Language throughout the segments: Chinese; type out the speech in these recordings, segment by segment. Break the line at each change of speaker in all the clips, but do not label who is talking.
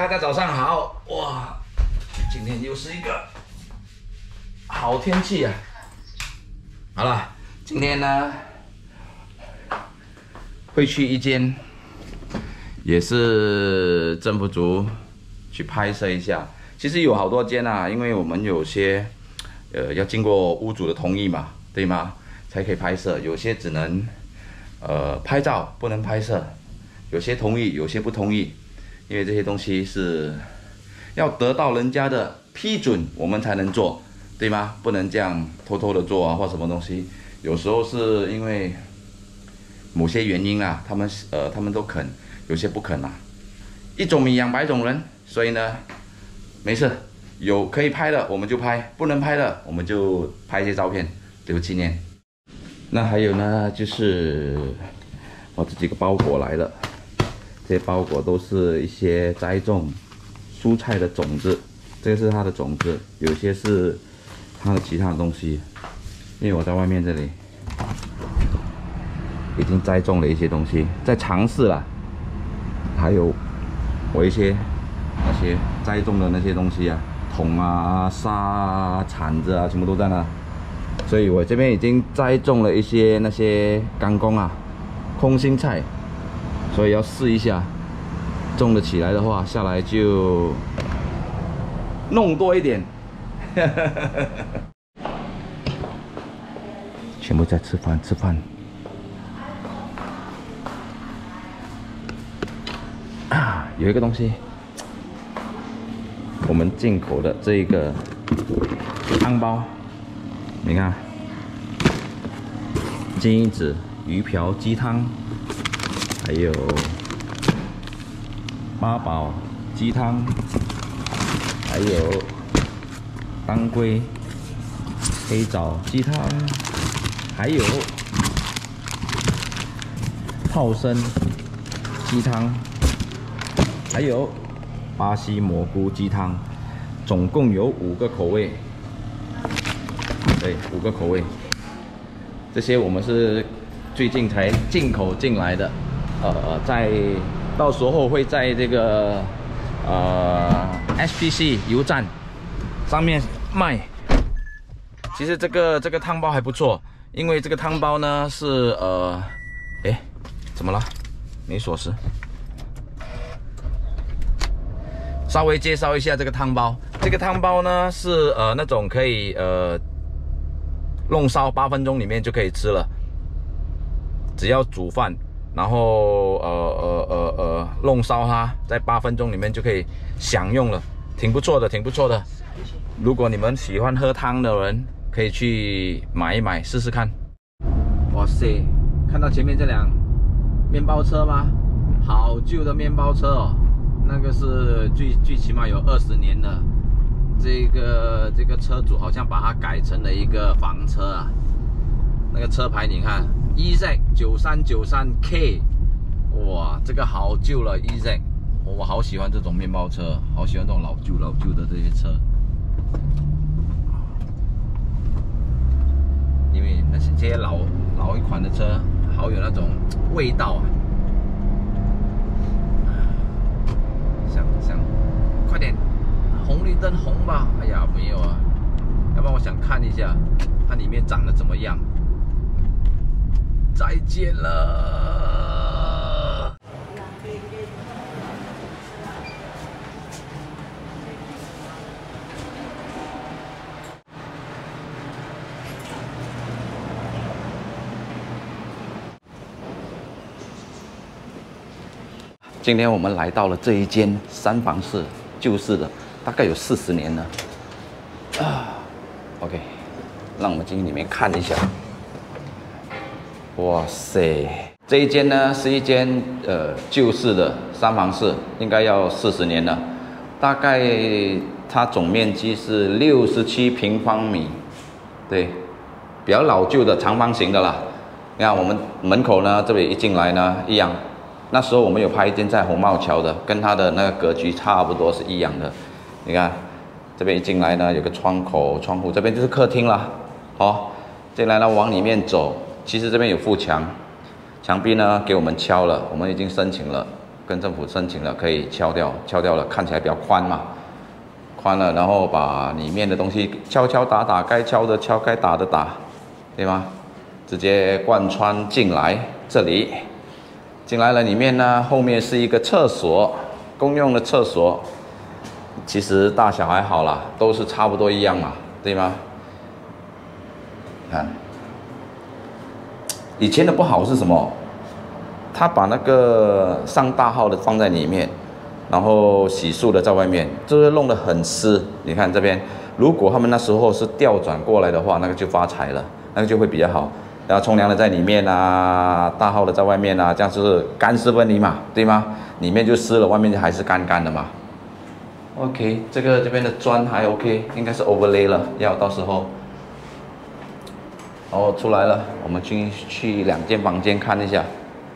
大家早上好！哇，今天又是一个好天气啊！好了，今天呢会去一间也是政府组去拍摄一下。其实有好多间啊，因为我们有些要经过屋主的同意嘛，对吗？才可以拍摄。有些只能拍照，不能拍摄。有些同意，有些不同意。因为这些东西是要得到人家的批准，我们才能做，对吗？不能这样偷偷的做啊，或什么东西。有时候是因为某些原因啊，他们都肯，有些不肯啊。一种米养百种人，所以呢，没事，有可以拍的我们就拍，不能拍的我们就拍一些照片留纪念。那还有呢，就是我这几个包裹来了。这些包裹都是一些栽种蔬菜的种子，这个是它的种子，有些是它的其他的东西。因为我在外面这里已经栽种了一些东西，在尝试了。还有我一些那些栽种的那些东西啊，桶啊、沙啊、铲子啊，全部都在那。所以我这边已经栽种了一些那些干工啊、空心菜。所以要试一下，种得起来的话，下来就弄多一点。全部在吃饭，吃饭。啊，有一个东西，我们进口的这一个汤包，你看，金子鱼瓢鸡汤。还有八宝鸡汤，还有当归黑枣鸡汤，还有泡参鸡汤，还有巴西蘑菇鸡汤，总共有5个口味。对，5个口味。这些我们是最近才进口进来的。到时候会在这个SPC 油站上面卖。其实这个汤包还不错，因为这个汤包呢是怎么了？没锁匙。稍微介绍一下这个汤包。这个汤包呢是那种可以弄烧8分钟里面就可以吃了，只要煮饭。然后弄烧它，在8分钟里面就可以享用了，挺不错的，挺不错的。如果你们喜欢喝汤的人，可以去买一买试试看。哇塞，看到前面这辆面包车吗？好旧的面包车哦，那个是最起码有20年了。这个车主好像把它改成了一个房车啊。那个车牌你看。EZ9393K， 哇，这个好旧了 EZ， 我好喜欢这种面包车，好喜欢这种老旧的这些车，因为那些这些老一款的车，好有那种味道啊。想，快点，红绿灯红吧？哎呀，没有啊，要不然我想看一下，它里面长得怎么样。再见了。今天我们来到了这一间3房式旧式的，大概有40年了。OK， 让我们进去里面看一下。哇塞，这一间呢是一间旧式的3房式，应该要40年了。大概它总面积是67平方米，对，比较老旧的长方形的啦。你看我们门口呢，这里一进来呢一样。那时候我们有拍一间在红帽桥的，跟它的那个格局差不多是一样的。你看这边一进来呢有个窗口，窗户这边就是客厅啦。好，进来呢往里面走。其实这边有附墙，墙壁呢给我们敲了，我们已经申请了， 跟政府申请了，可以敲掉，敲掉了，看起来比较宽嘛，宽了，然后把里面的东西敲敲打打，该敲的敲，该打的打，对吗？直接贯穿进来这里，进来了里面呢，后面是一个厕所，公用的厕所，其实大小还好啦，都是差不多一样嘛，对吗？看，以前的不好是什么？他把那个上大号的放在里面，然后洗漱的在外面，就是弄得很湿。你看这边，如果他们那时候是调转过来的话，那个就发财了，那个就会比较好。然后冲凉的在里面啊，大号的在外面啊，这样就是干湿分离嘛，对吗？里面就湿了，外面就还是干干的嘛。OK， 这边的砖还 OK， 应该是 overlay 了，要到时候。然后出来了，我们去2间房间看一下。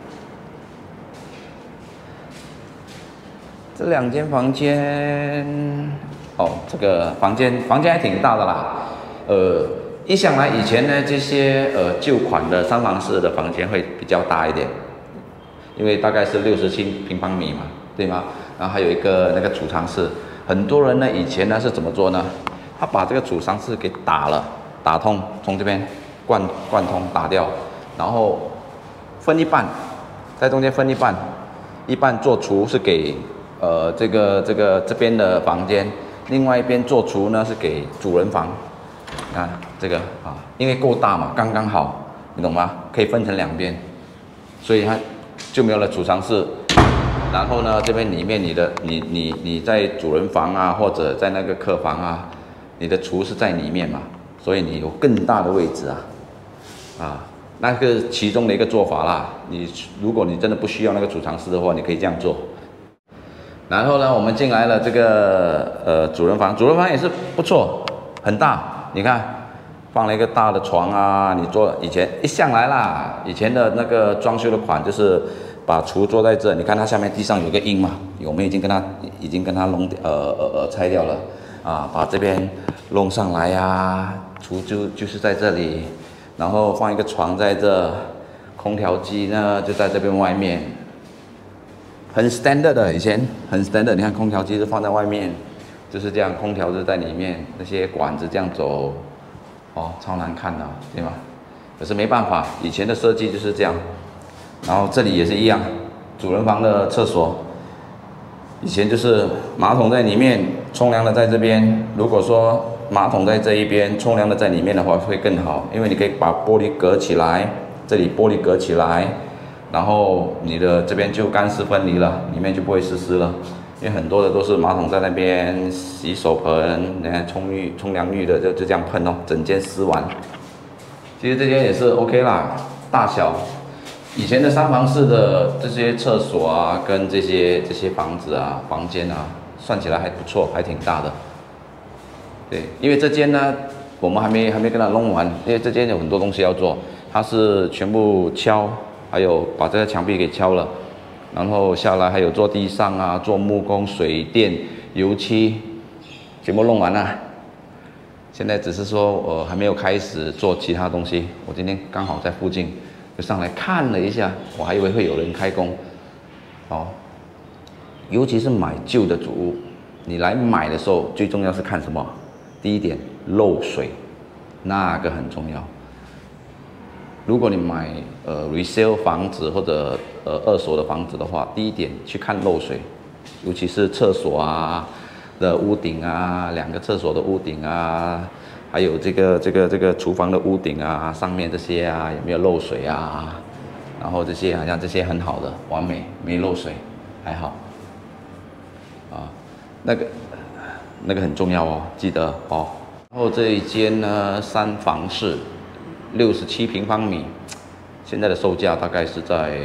这2间房间，哦，这个房间还挺大的啦。一向来以前呢，这些旧款的3房式的房间会比较大一点，因为大概是67平方米嘛，对吗？然后还有一个那个储藏室，很多人呢以前呢是怎么做呢？他把这个储藏室给打通，从这边贯通打掉，然后分一半，在中间分一半，一半做厨是给这边的房间，另外一边做厨呢是给主人房。看这个啊，因为够大嘛，刚刚好，你懂吗？可以分成2边，所以它就没有了储藏室。然后呢，这边里面你在主人房啊，或者在那个客房啊，你的厨是在里面嘛，所以你有更大的位置啊，那个其中的一个做法啦。如果你真的不需要那个储藏室的话，你可以这样做。然后呢，我们进来了这个主人房也是不错，很大。你看，放了一个大的床啊，以前一向来啦，以前的那个装修的款就是把厨坐在这，你看它下面地上有个印嘛，我们已经跟它弄拆掉了啊，把这边弄上来呀，厨就是在这里，然后放一个床在这，空调机呢就在这边外面，很 standard 的，以前很 standard， 你看空调机是放在外面。就是这样，空调就在里面，那些管子这样走，哦，超难看的，对吗？可是没办法，以前的设计就是这样。然后这里也是一样，主人房的厕所，以前就是马桶在里面，冲凉的在这边。如果说马桶在这一边，冲凉的在里面的话，会更好，因为你可以把玻璃隔起来，这里玻璃隔起来，然后你的这边就干湿分离了，里面就不会湿了。因为很多的都是马桶在那边，洗手盆，你看冲凉浴的就这样喷哦，整间湿完。其实这间也是 OK 啦，大小，以前的3房式的这些厕所啊，跟这些房子啊、房间啊，算起来还不错，还挺大的。对，因为这间呢，我们还没跟它弄完，因为这间有很多东西要做，它是全部敲，还有把这个墙壁给敲了。然后下来还有做地上啊，做木工、水电、油漆，全部弄完了。现在只是说我还没有开始做其他东西。我今天刚好在附近，就上来看了一下，我还以为会有人开工。哦，尤其是买旧的主屋，你来买的时候最重要是看什么？第一点，漏水，那个很重要。如果你买resale 房子或者2手的房子的话，第一点去看漏水，尤其是厕所啊的屋顶啊，2个厕所的屋顶啊，还有这个厨房的屋顶啊，上面这些啊有没有漏水啊？然后这些好像这些很好的，完美，没漏水，还好。啊，那个很重要哦，记得哦。然后这一间呢，3房式。67平方米，现在的售价大概是在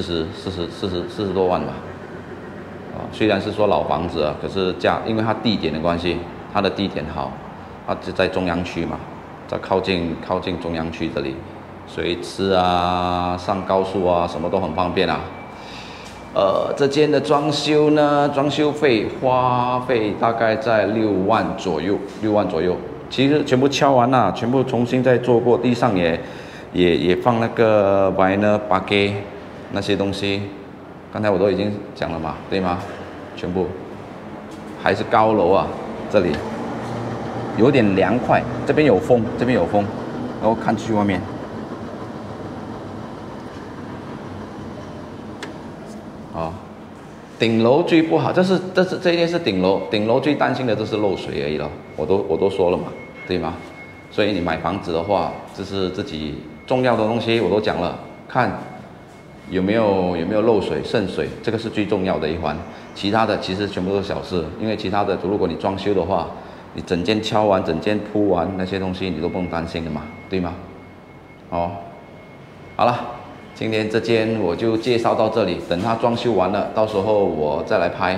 40多万吧。啊，虽然是说老房子啊，可是因为它地点的关系，它的地点好，它就在中央区嘛，在靠近中央区这里，所以吃啊、上高速啊，什么都很方便啊。这间的装修呢，装修费花费大概在6万左右。其实全部敲完了，全部重新再做过，地上也放那个vinyl 巴给那些东西， 刚才我都已经讲了嘛，对吗？全部还是高楼啊，这里有点凉快，这边有风，这边有风，然后看出去外面。哦，顶楼最不好，这一间是顶楼，顶楼最担心的就是漏水而已了。我都说了嘛，对吗？所以你买房子的话，这是自己重要的东西，我都讲了，看有没有漏水、渗水，这个是最重要的一环。其他的其实全部都是小事，因为其他的如果你装修的话，你整间敲完、整间铺完那些东西，你都不用担心的嘛，对吗？哦，好了，今天这间我就介绍到这里，等它装修完了，到时候我再来拍。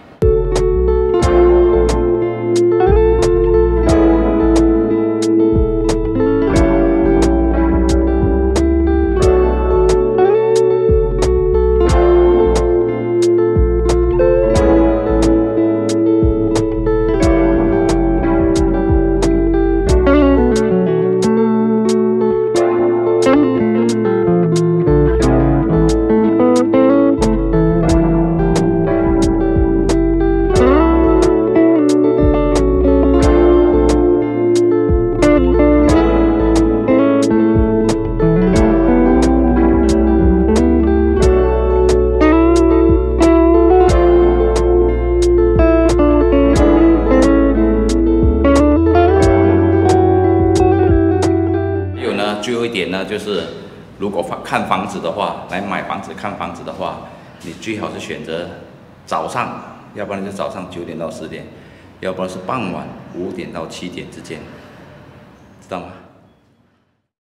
最后一点呢，就是如果看房子的话，来买房子看房子的话，你最好是选择早上，要不然就早上9点到10点，要不然是傍晚5点到7点之间，知道吗？